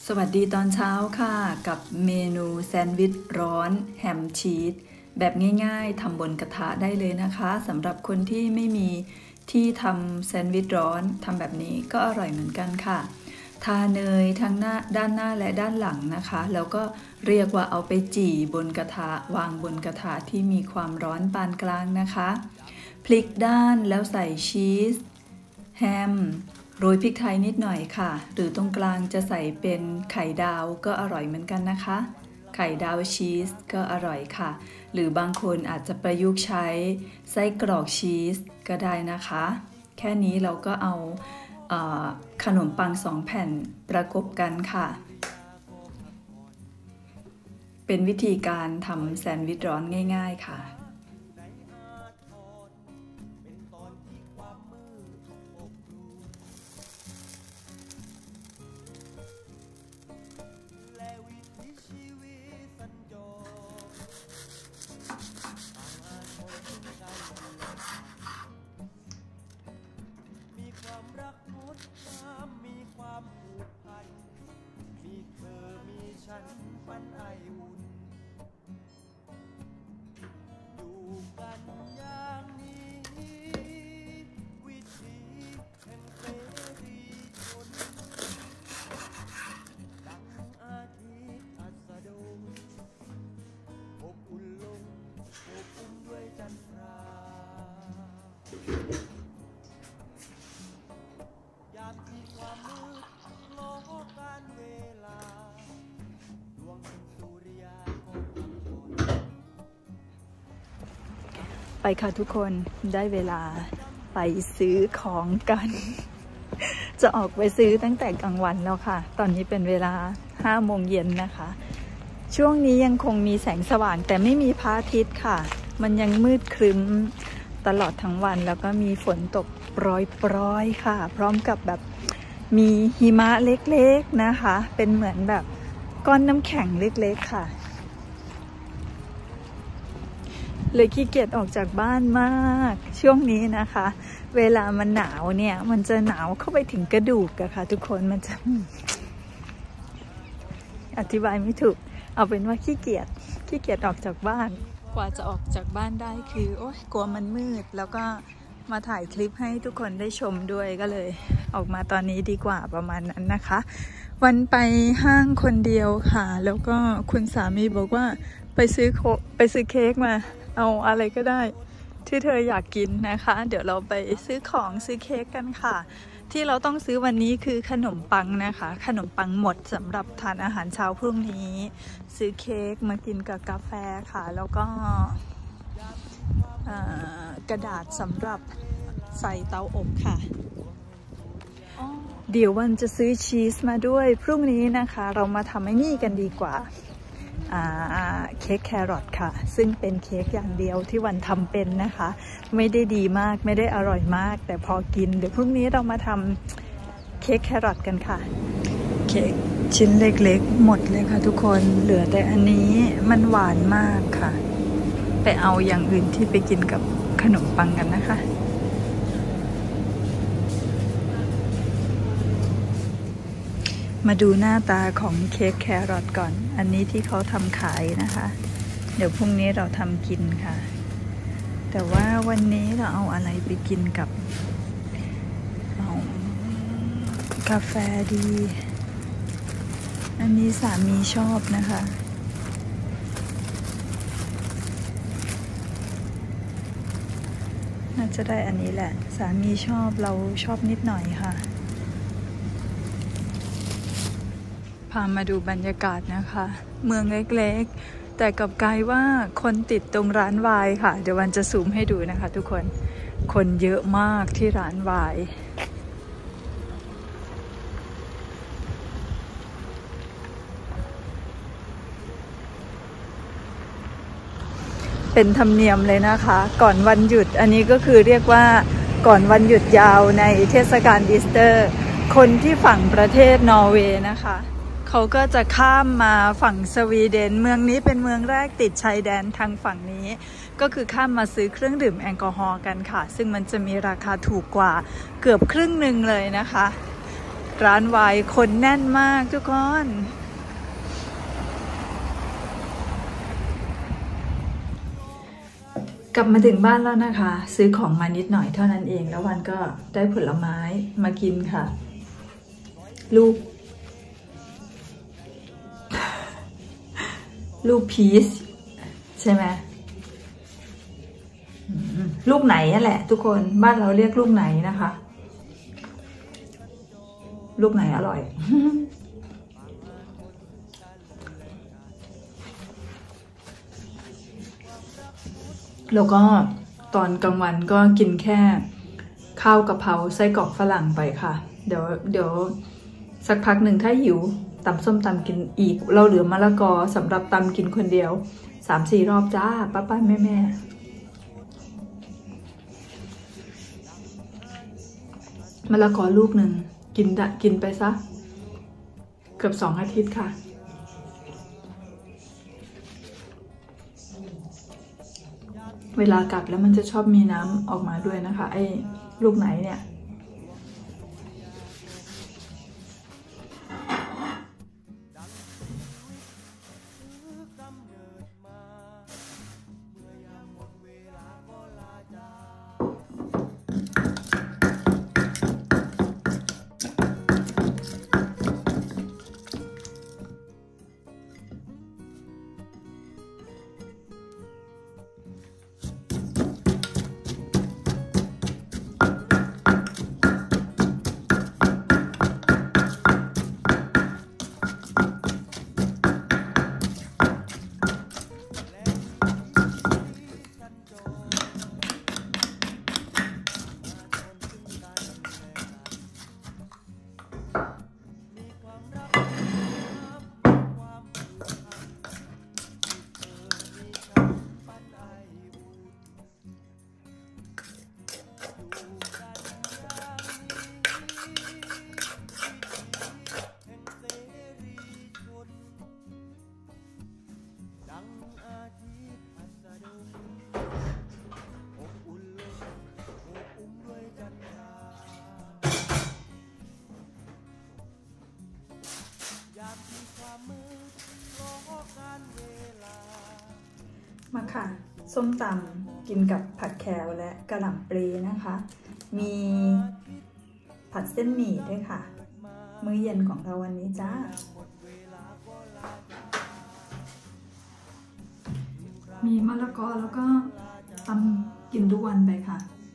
สวัสดีตอนเช้าค่ะกับเมนูแซนด์วิชร้อนแฮมชีสแบบง่ายๆทำบนกระทะได้เลยนะคะสำหรับคนที่ไม่มีที่ทำแซนด์วิชร้อนทำแบบนี้ก็อร่อยเหมือนกันค่ะทาเนยทั้งด้านหน้าและด้านหลังนะคะแล้วก็เรียกว่าเอาไปจี่บนกระทะวางบนกระทะที่มีความร้อนปานกลางนะคะพลิกด้านแล้วใส่ชีสแฮมโรยพริกไทยนิดหน่อยค่ะหรือตรงกลางจะใส่เป็นไข่ดาวก็อร่อยเหมือนกันนะคะไข่ดาวชีสก็อร่อยค่ะหรือบางคนอาจจะประยุกต์ใช้ไส้กรอกชีสก็ได้นะคะแค่นี้เราก็เอาขนมปัง2แผ่นประกบกันค่ะเป็นวิธีการทำแซนด์วิชร้อนง่ายๆค่ะปันไออุ่นอยู่กันอย่างนี้วิถีแห่งเสรีชนดังอาทิตย์อัสดงอบอุ่นลงอบอุ่นด้วยจันทรายามที่ความมืดล้อการเวลาไปค่ะทุกคนได้เวลาไปซื้อของกัน จะออกไปซื้อตั้งแต่กลางวันแล้วค่ะตอนนี้เป็นเวลา5 โมงเย็นนะคะช่วงนี้ยังคงมีแสงสว่างแต่ไม่มีพระอาทิตย์ค่ะมันยังมืดครึ้มตลอดทั้งวันแล้วก็มีฝนตกโปรยๆค่ะพร้อมกับแบบมีหิมะเล็กๆนะคะเป็นเหมือนแบบก้อนน้ำแข็งเล็กๆค่ะเลยขี้เกียจออกจากบ้านมากช่วงนี้นะคะเวลามันหนาวเนี่ยมันจะหนาวเข้าไปถึงกระดูกอะค่ะทุกคนมันจะอธิบายไม่ถูกเอาเป็นว่าขี้เกียจออกจากบ้านกว่าจะออกจากบ้านได้คือโอ๊ยกลัวมันมืดแล้วก็มาถ่ายคลิปให้ทุกคนได้ชมด้วยก็เลยออกมาตอนนี้ดีกว่าประมาณนั้นนะคะวันไปห้างคนเดียวค่ะแล้วก็คุณสามีบอกว่าไปซื้อเค้กมาเอาอะไรก็ได้ที่เธออยากกินนะคะเดี๋ยวเราไปซื้อเค้กกันค่ะที่เราต้องซื้อวันนี้คือขนมปังนะคะขนมปังหมดสำหรับทานอาหารเช้าพรุ่งนี้ซื้อเค้กมากินกับกาแฟค่ะแล้วก็กระดาษสำหรับใส่เตาอบค่ะเดี๋ยววันจะซื้อชีสมาด้วยพรุ่งนี้นะคะเรามาทำไอ้นี่กันดีกว่าเค้กแครอทค่ะซึ่งเป็นเค้กอย่างเดียวที่วันทำเป็นนะคะไม่ได้ดีมากไม่ได้อร่อยมากแต่พอกินเดี๋ยวพรุ่งนี้เรามาทำเค้กแครอทกันค่ะเค้กชิ้นเล็กๆหมดเลยค่ะทุกคนเหลือแต่อันนี้มันหวานมากค่ะไปเอาอย่างอื่นที่ไปกินกับขนมปังกันนะคะมาดูหน้าตาของเค้กแครอทก่อนอันนี้ที่เขาทำขายนะคะเดี๋ยวพรุ่งนี้เราทำกินค่ะแต่ว่าวันนี้เราเอาอะไรไปกินกับกาแฟดีอันนี้สามีชอบนะคะน่าจะได้อันนี้แหละสามีชอบเราชอบนิดหน่อยค่ะพามาดูบรรยากาศนะคะเมืองเล็กๆแต่กลับกลายว่าคนติดตรงร้านไวน์ค่ะเดี๋ยววันจะซูมให้ดูนะคะทุกคนเยอะมากที่ร้านไวน์เป็นธรรมเนียมเลยนะคะก่อนวันหยุดอันนี้ก็คือเรียกว่าก่อนวันหยุดยาวในเทศกาลอีสเตอร์คนที่ฝั่งประเทศนอร์เวย์นะคะเขาก็จะข้ามมาฝั่งสวีเดนเมืองนี้เป็นเมืองแรกติดชายแดนทางฝั่งนี้ ก็คือข้ามมาซื้อเครื่องดื่มแอลกอฮอล์กันค่ะซึ่งมันจะมีราคาถูกกว่าเกือบครึ่งหนึ่งเลยนะคะร้านไวน์คนแน่นมากทุกคน กลับมาถึงบ้านแล้วนะคะ ซื้อของมานิดหน่อยเท่านั้นเองแล้ววันก็ได้ผลไม้มากินค่ะ ลูกพีชใช่ไหมลูกไหนนั่นแหละทุกคนบ้านเราเรียกลูกไหนนะคะ ลูกไหนอร่อย แล้วก็ตอนกลางวันก็กินแค่ข้าวกะเพราไส้กรอกฝรั่งไปค่ะเดี๋ยวสักพักหนึ่งถ้าหิวตำส้มตำกินอีกเราเหลือมะละกอสำหรับตำกินคนเดียว 3-4 รอบจ้าป้าแม่มะละกอลูกหนึ่งกินไปซะเกือบ2 อาทิตย์ค่ะเวลากัดแล้วมันจะชอบมีน้ำออกมาด้วยนะคะไอ้ลูกไหนเนี่ยมาค่ะส้มตำกินกับผัดแคลและกะหล่ำปลีนะคะ มีผัดเส้นหมี่ด้วยค่ะมื้อเย็นของเราวันนี้จ้ามีมะละกอแล้วก็ตำกินทุกวันไปค่ะ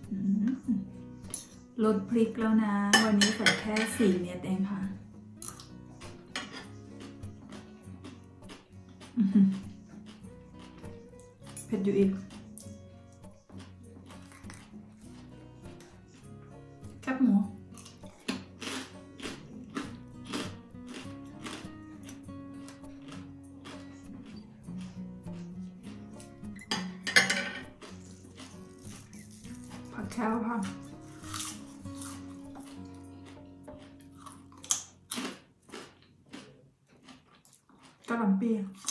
ลดพริกแล้วนะวันนี้ใส่แค่4 เม็ดเองค่ะเผ็ดอยู่อีกแคบหมูผัดแคลค่ะกะหล่ำปลี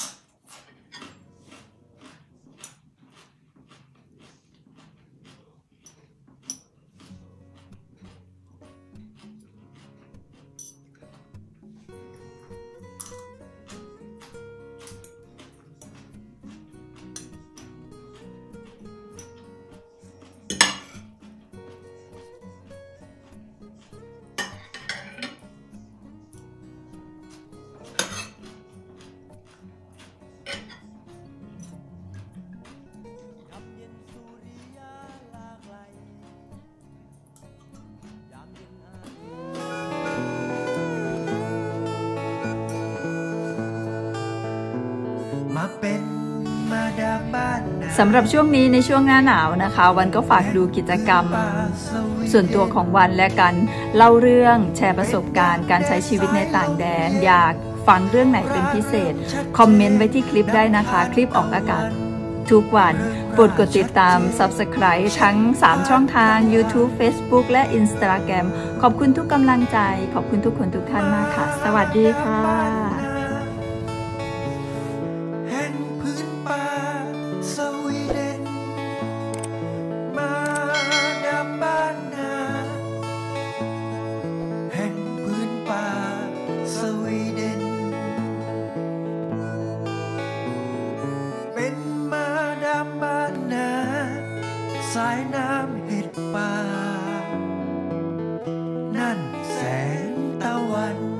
สำหรับช่วงนี้ในช่วงหน้าหนาวนะคะวันก็ฝากดูกิจกรรมส่วนตัวของวันและกันเล่าเรื่องแชร์ประสบการณ์การใช้ชีวิตในต่างแดนอยากฟังเรื่องไหนเป็นพิเศษคอมเมนต์ไว้ที่คลิปได้นะคะคลิปออกอากาศทุกวันโปรดกดติดตาม Subscribe ทั้ง3 ช่องทาง YouTube Facebook และ Instagram ขอบคุณทุกกำลังใจขอบคุณทุกคนทุกท่านมากค่ะสวัสดีค่ะแห่งพื้นป่าสายน้ำเห็ดป่านั่นแสงตะวัน